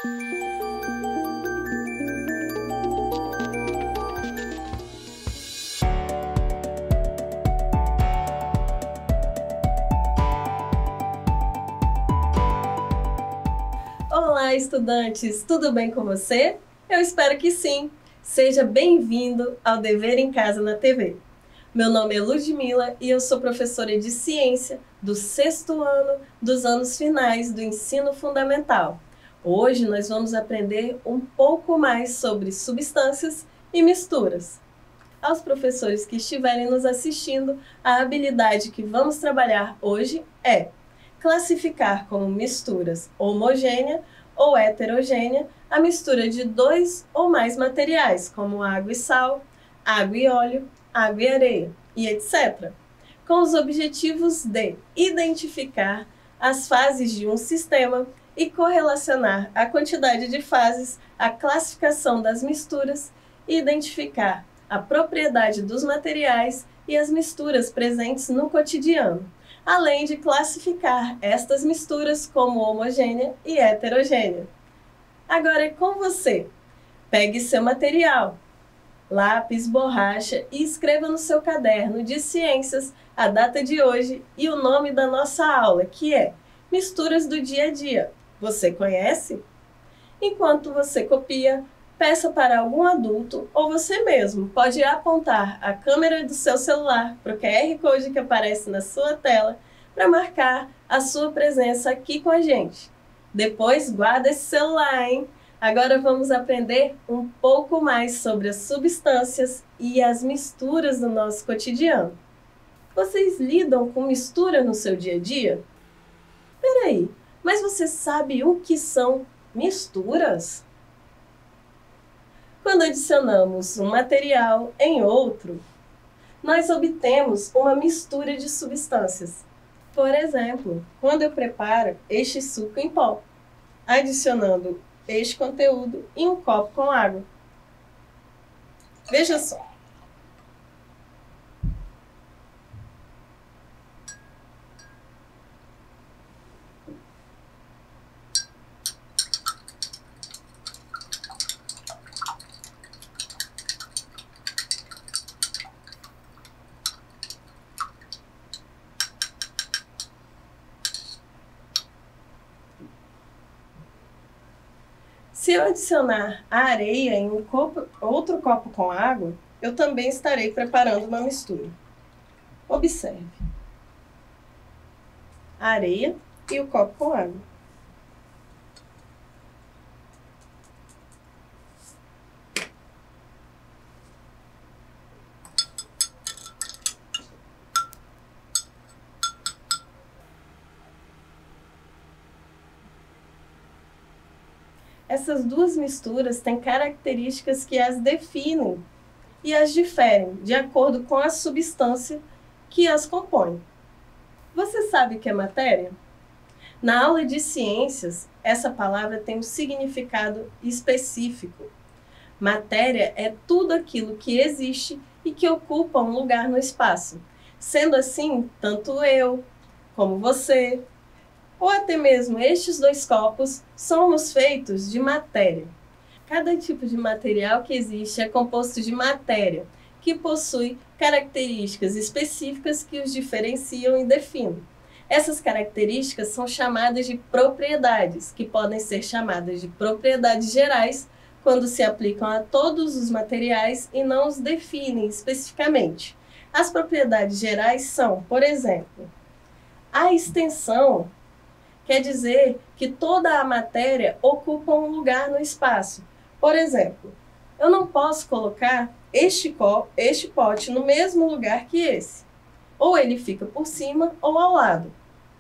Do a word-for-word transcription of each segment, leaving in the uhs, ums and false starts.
Olá, estudantes! Tudo bem com você? Eu espero que sim! Seja bem-vindo ao Dever em Casa na T V. Meu nome é Ludmila e eu sou professora de Ciência do sexto ano dos anos finais do ensino fundamental. Hoje nós vamos aprender um pouco mais sobre substâncias e misturas. Aos professores que estiverem nos assistindo, a habilidade que vamos trabalhar hoje é classificar como misturas homogênea ou heterogênea a mistura de dois ou mais materiais, como água e sal, água e óleo, água e areia, e etcétera, com os objetivos de identificar as fases de um sistema e correlacionar a quantidade de fases, a classificação das misturas e identificar a propriedade dos materiais e as misturas presentes no cotidiano, além de classificar estas misturas como homogênea e heterogênea. Agora é com você. Pegue seu material, lápis, borracha e escreva no seu caderno de ciências a data de hoje e o nome da nossa aula, que é Misturas do Dia a Dia. Você conhece? Enquanto você copia, peça para algum adulto ou você mesmo pode apontar a câmera do seu celular para o Q R Code que aparece na sua tela para marcar a sua presença aqui com a gente. Depois guarda esse celular, hein? Agora vamos aprender um pouco mais sobre as substâncias e as misturas do nosso cotidiano. Vocês lidam com mistura no seu dia a dia? Peraí, mas você sabe o que são misturas? Quando adicionamos um material em outro, nós obtemos uma mistura de substâncias. Por exemplo, quando eu preparo este suco em pó, adicionando este conteúdo em um copo com água. Veja só. Se eu adicionar a areia em um copo, outro copo com água, eu também estarei preparando uma mistura. Observe. A areia e o copo com água. Essas duas misturas têm características que as definem e as diferem de acordo com a substância que as compõe. Você sabe o que é matéria? Na aula de ciências, essa palavra tem um significado específico. Matéria é tudo aquilo que existe e que ocupa um lugar no espaço. Sendo assim, tanto eu, como você, ou até mesmo estes dois copos, somos feitos de matéria. Cada tipo de material que existe é composto de matéria, que possui características específicas que os diferenciam e definem. Essas características são chamadas de propriedades, que podem ser chamadas de propriedades gerais, quando se aplicam a todos os materiais e não os definem especificamente. As propriedades gerais são, por exemplo, a extensão. Quer dizer que toda a matéria ocupa um lugar no espaço. Por exemplo, eu não posso colocar este, copo, este pote no mesmo lugar que esse. Ou ele fica por cima ou ao lado.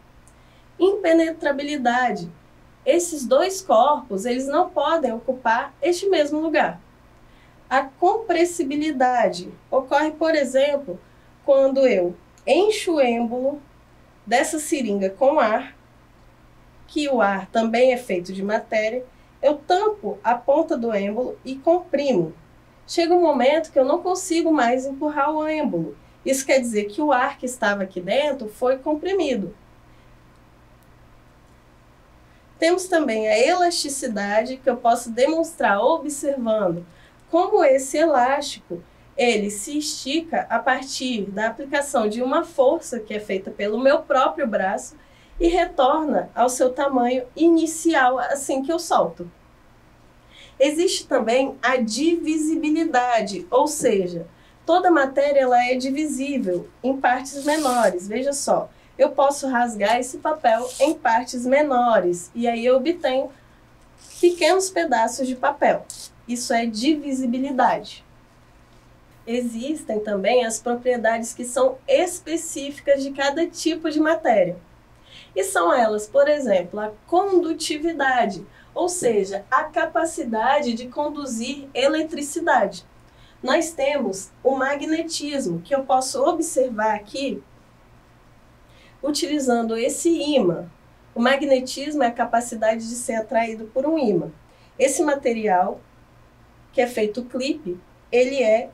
Impenetrabilidade. Esses dois corpos, eles não podem ocupar este mesmo lugar. A compressibilidade ocorre, por exemplo, quando eu encho o êmbolo dessa seringa com ar, que o ar também é feito de matéria, eu tampo a ponta do êmbolo e comprimo. Chega um momento que eu não consigo mais empurrar o êmbolo. Isso quer dizer que o ar que estava aqui dentro foi comprimido. Temos também a elasticidade, que eu posso demonstrar observando como esse elástico ele se estica a partir da aplicação de uma força que é feita pelo meu próprio braço e retorna ao seu tamanho inicial assim que eu solto. Existe também a divisibilidade, ou seja, toda matéria ela é divisível em partes menores. Veja só, eu posso rasgar esse papel em partes menores e aí eu obtenho pequenos pedaços de papel. Isso é divisibilidade. Existem também as propriedades que são específicas de cada tipo de matéria. E são elas, por exemplo, a condutividade, ou seja, a capacidade de conduzir eletricidade. Nós temos o magnetismo, que eu posso observar aqui utilizando esse ímã. O magnetismo é a capacidade de ser atraído por um ímã. Esse material, que é feito clipe, ele é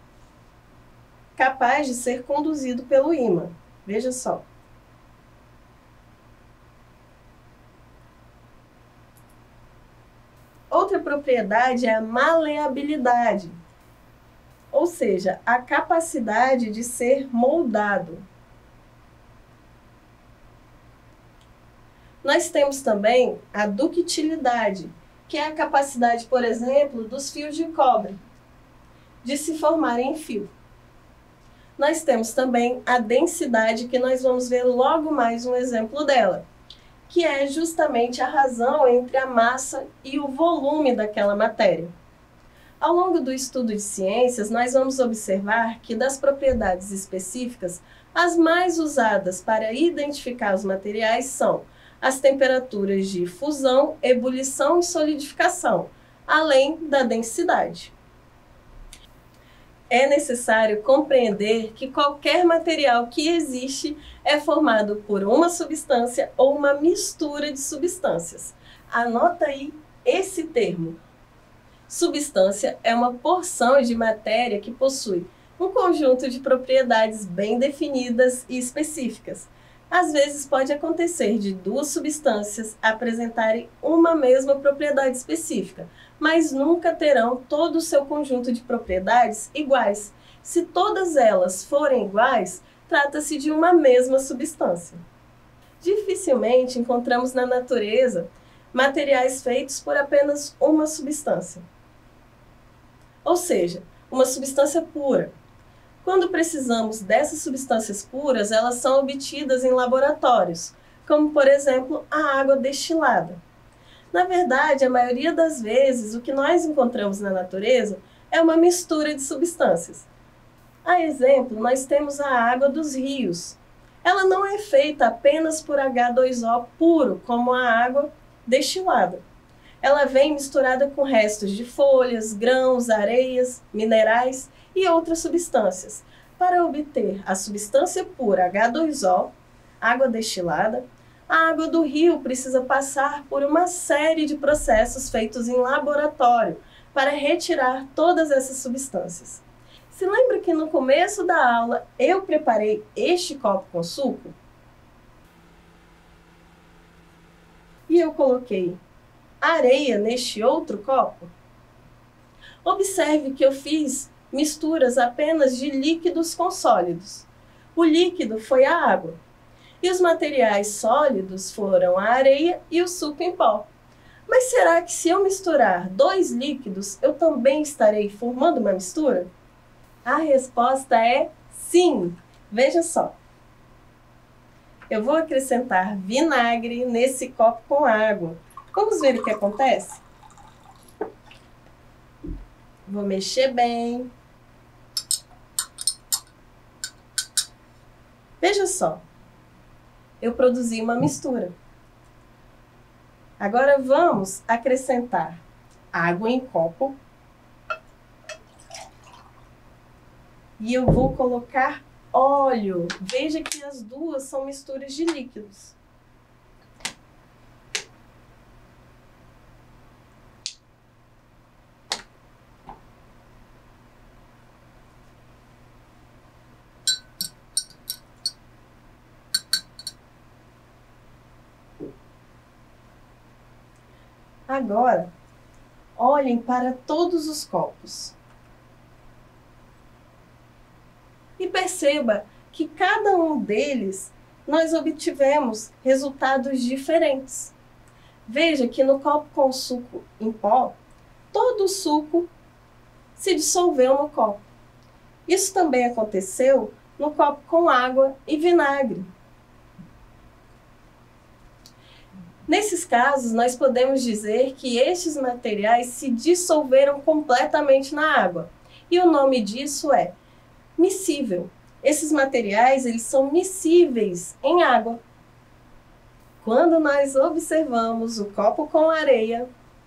capaz de ser conduzido pelo ímã. Veja só. Outra propriedade é a maleabilidade, ou seja, a capacidade de ser moldado. Nós temos também a ductilidade, que é a capacidade, por exemplo, dos fios de cobre, de se formarem em fio. Nós temos também a densidade, que nós vamos ver logo mais um exemplo dela, que é justamente a razão entre a massa e o volume daquela matéria. Ao longo do estudo de ciências, nós vamos observar que das propriedades específicas, as mais usadas para identificar os materiais são as temperaturas de fusão, ebulição e solidificação, além da densidade. É necessário compreender que qualquer material que existe é formado por uma substância ou uma mistura de substâncias. Anota aí esse termo. Substância é uma porção de matéria que possui um conjunto de propriedades bem definidas e específicas. Às vezes pode acontecer de duas substâncias apresentarem uma mesma propriedade específica, mas nunca terão todo o seu conjunto de propriedades iguais. Se todas elas forem iguais, trata-se de uma mesma substância. Dificilmente encontramos na natureza materiais feitos por apenas uma substância, ou seja, uma substância pura. Quando precisamos dessas substâncias puras, elas são obtidas em laboratórios, como, por exemplo, a água destilada. Na verdade, a maioria das vezes, o que nós encontramos na natureza é uma mistura de substâncias. A exemplo, nós temos a água dos rios. Ela não é feita apenas por H dois O puro, como a água destilada. Ela vem misturada com restos de folhas, grãos, areias, minerais e outras substâncias. Para obter a substância pura H dois O, água destilada, a água do rio precisa passar por uma série de processos feitos em laboratório para retirar todas essas substâncias. Se lembra que no começo da aula eu preparei este copo com suco? E eu coloquei areia neste outro copo? Observe que eu fiz misturas apenas de líquidos com sólidos. O líquido foi a água. E os materiais sólidos foram a areia e o suco em pó. Mas será que se eu misturar dois líquidos, eu também estarei formando uma mistura? A resposta é sim! Veja só. Eu vou acrescentar vinagre nesse copo com água. Vamos ver o que acontece? Vou mexer bem. Veja só. Eu produzi uma mistura. Agora vamos acrescentar água em copo. E eu vou colocar óleo. Veja que as duas são misturas de líquidos. Agora, olhem para todos os copos. E perceba que cada um deles nós obtivemos resultados diferentes. Veja que no copo com suco em pó, todo o suco se dissolveu no copo. Isso também aconteceu no copo com água e vinagre. Nesses casos, nós podemos dizer que estes materiais se dissolveram completamente na água. E o nome disso é miscível. Esses materiais, eles são miscíveis em água. Quando nós observamos o copo com areia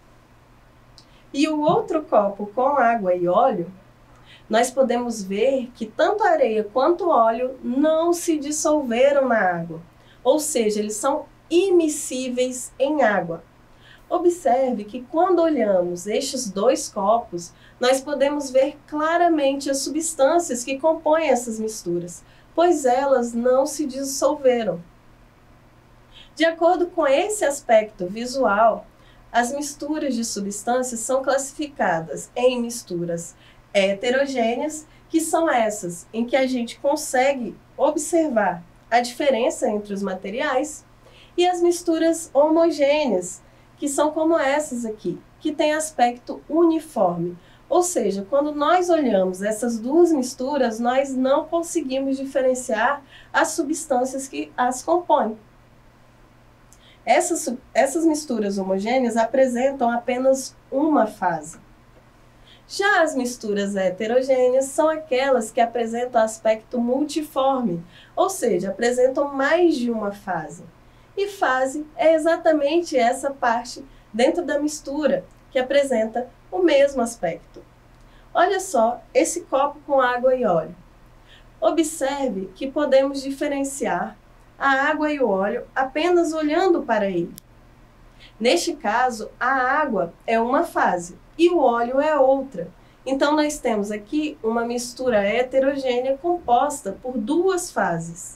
e o outro copo com água e óleo, nós podemos ver que tanto a areia quanto o óleo não se dissolveram na água. Ou seja, eles são imiscíveis em água. Observe que quando olhamos estes dois copos, nós podemos ver claramente as substâncias que compõem essas misturas, pois elas não se dissolveram. De acordo com esse aspecto visual, as misturas de substâncias são classificadas em misturas heterogêneas, que são essas em que a gente consegue observar a diferença entre os materiais, e as misturas homogêneas, que são como essas aqui, que têm aspecto uniforme. Ou seja, quando nós olhamos essas duas misturas, nós não conseguimos diferenciar as substâncias que as compõem. Essas, essas misturas homogêneas apresentam apenas uma fase. Já as misturas heterogêneas são aquelas que apresentam aspecto multiforme, ou seja, apresentam mais de uma fase. E fase é exatamente essa parte dentro da mistura que apresenta o mesmo aspecto. Olha só esse copo com água e óleo. Observe que podemos diferenciar a água e o óleo apenas olhando para ele. Neste caso, a água é uma fase e o óleo é outra. Então, nós temos aqui uma mistura heterogênea composta por duas fases.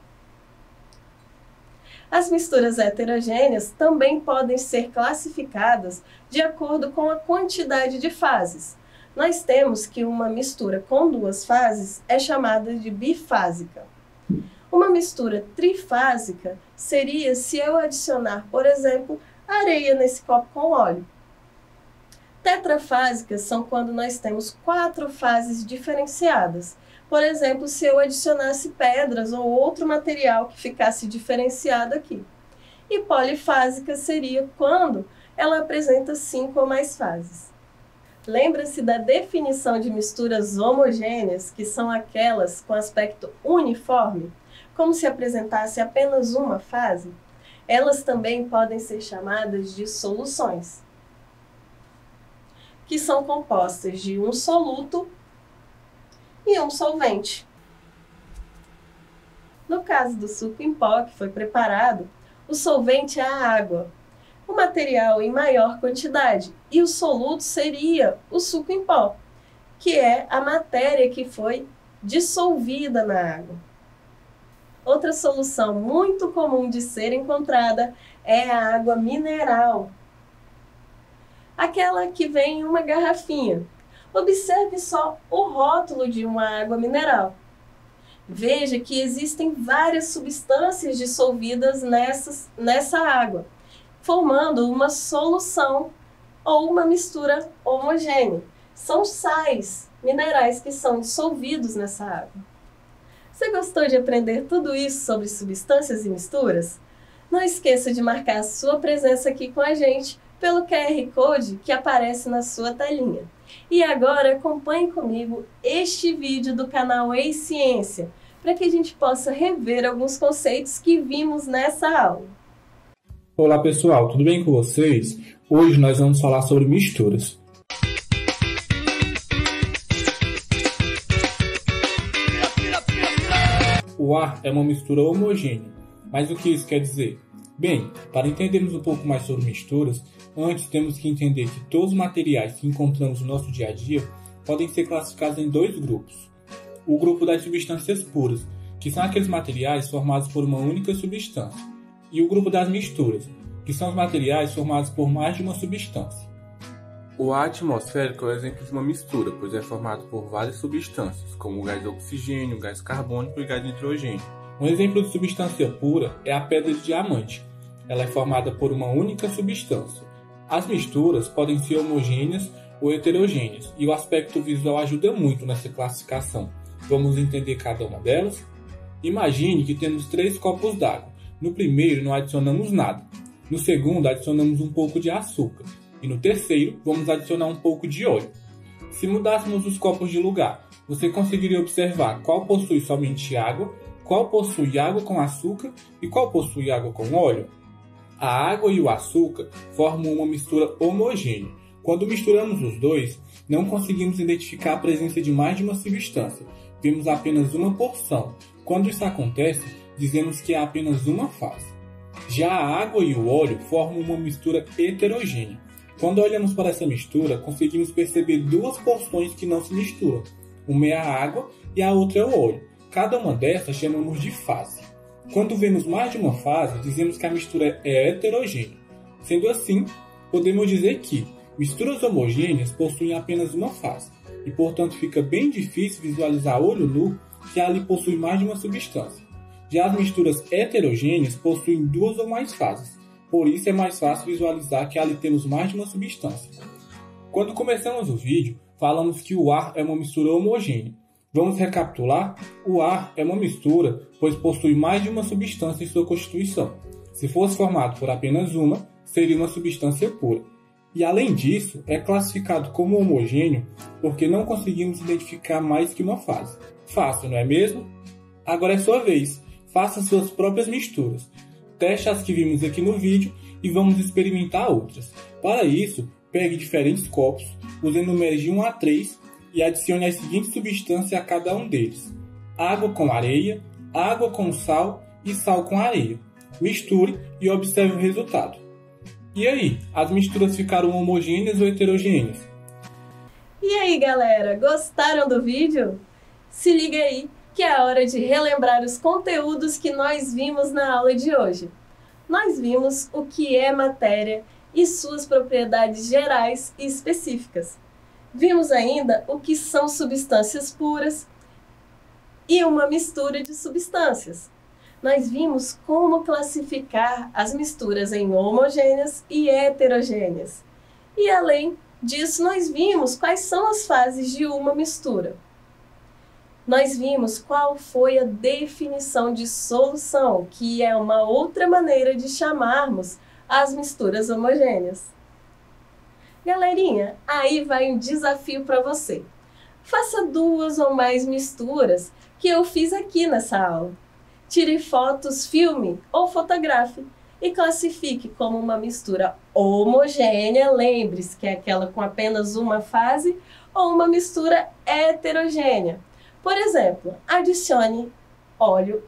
As misturas heterogêneas também podem ser classificadas de acordo com a quantidade de fases. Nós temos que uma mistura com duas fases é chamada de bifásica. Uma mistura trifásica seria se eu adicionar, por exemplo, areia nesse copo com óleo. Tetrafásicas são quando nós temos quatro fases diferenciadas. Por exemplo, se eu adicionasse pedras ou outro material que ficasse diferenciado aqui. E polifásica seria quando ela apresenta cinco ou mais fases. Lembra-se da definição de misturas homogêneas, que são aquelas com aspecto uniforme, como se apresentasse apenas uma fase? Elas também podem ser chamadas de soluções, que são compostas de um soluto e um solvente. No caso do suco em pó que foi preparado, o solvente é a água, o material em maior quantidade, e o soluto seria o suco em pó, que é a matéria que foi dissolvida na água. Outra solução muito comum de ser encontrada é a água mineral, aquela que vem em uma garrafinha. Observe só o rótulo de uma água mineral. Veja que existem várias substâncias dissolvidas nessas, nessa água, formando uma solução ou uma mistura homogênea. São sais minerais que são dissolvidos nessa água. Você gostou de aprender tudo isso sobre substâncias e misturas? Não esqueça de marcar a sua presença aqui com a gente pelo Q R Code que aparece na sua telinha. E agora acompanhe comigo este vídeo do canal Ei Ciência, para que a gente possa rever alguns conceitos que vimos nessa aula. Olá pessoal, tudo bem com vocês? Hoje nós vamos falar sobre misturas. O ar é uma mistura homogênea, mas o que isso quer dizer? Bem, para entendermos um pouco mais sobre misturas, antes temos que entender que todos os materiais que encontramos no nosso dia a dia podem ser classificados em dois grupos. O grupo das substâncias puras, que são aqueles materiais formados por uma única substância, e o grupo das misturas, que são os materiais formados por mais de uma substância. O ar atmosférico é o exemplo de uma mistura, pois é formado por várias substâncias, como o gás oxigênio, o gás carbônico e o gás nitrogênio. Um exemplo de substância pura é a pedra de diamante. Ela é formada por uma única substância. As misturas podem ser homogêneas ou heterogêneas, e o aspecto visual ajuda muito nessa classificação. Vamos entender cada uma delas? Imagine que temos três copos d'água. No primeiro não adicionamos nada. No segundo adicionamos um pouco de açúcar. E no terceiro vamos adicionar um pouco de óleo. Se mudássemos os copos de lugar, você conseguiria observar qual possui somente água, qual possui água com açúcar e qual possui água com óleo? A água e o açúcar formam uma mistura homogênea. Quando misturamos os dois, não conseguimos identificar a presença de mais de uma substância. Vemos apenas uma porção. Quando isso acontece, dizemos que há apenas uma fase. Já a água e o óleo formam uma mistura heterogênea. Quando olhamos para essa mistura, conseguimos perceber duas porções que não se misturam. Uma é a água e a outra é o óleo. Cada uma dessas chamamos de fase. Quando vemos mais de uma fase, dizemos que a mistura é heterogênea. Sendo assim, podemos dizer que misturas homogêneas possuem apenas uma fase, e portanto fica bem difícil visualizar a olho nu que ali possui mais de uma substância. Já as misturas heterogêneas possuem duas ou mais fases, por isso é mais fácil visualizar que ali temos mais de uma substância. Quando começamos o vídeo, falamos que o ar é uma mistura homogênea. Vamos recapitular? O ar é uma mistura, pois possui mais de uma substância em sua constituição. Se fosse formado por apenas uma, seria uma substância pura. E além disso, é classificado como homogêneo porque não conseguimos identificar mais que uma fase. Fácil, não é mesmo? Agora é sua vez. Faça suas próprias misturas. Teste as que vimos aqui no vídeo e vamos experimentar outras. Para isso, pegue diferentes copos, use números de um a três e adicione as seguintes substâncias a cada um deles: água com areia, água com sal e sal com areia. Misture e observe o resultado. E aí, as misturas ficaram homogêneas ou heterogêneas? E aí, galera, gostaram do vídeo? Se liga aí que é a hora de relembrar os conteúdos que nós vimos na aula de hoje. Nós vimos o que é matéria e suas propriedades gerais e específicas. Vimos ainda o que são substâncias puras e uma mistura de substâncias. Nós vimos como classificar as misturas em homogêneas e heterogêneas. E além disso, nós vimos quais são as fases de uma mistura. Nós vimos qual foi a definição de solução, que é uma outra maneira de chamarmos as misturas homogêneas. Galerinha, aí vai um desafio para você. Faça duas ou mais misturas que eu fiz aqui nessa aula. Tire fotos, filme ou fotografe e classifique como uma mistura homogênea, lembre-se que é aquela com apenas uma fase, ou uma mistura heterogênea. Por exemplo, adicione óleo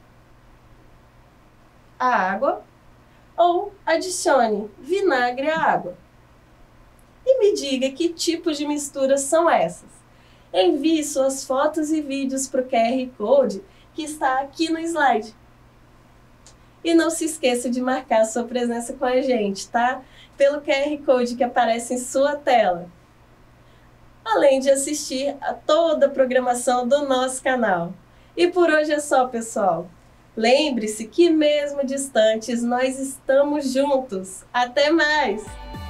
à água ou adicione vinagre à água. E me diga que tipos de misturas são essas. Envie suas fotos e vídeos para o Q R Code que está aqui no slide. E não se esqueça de marcar sua presença com a gente, tá? Pelo Q R Code que aparece em sua tela. Além de assistir a toda a programação do nosso canal. E por hoje é só, pessoal. Lembre-se que mesmo distantes, nós estamos juntos. Até mais!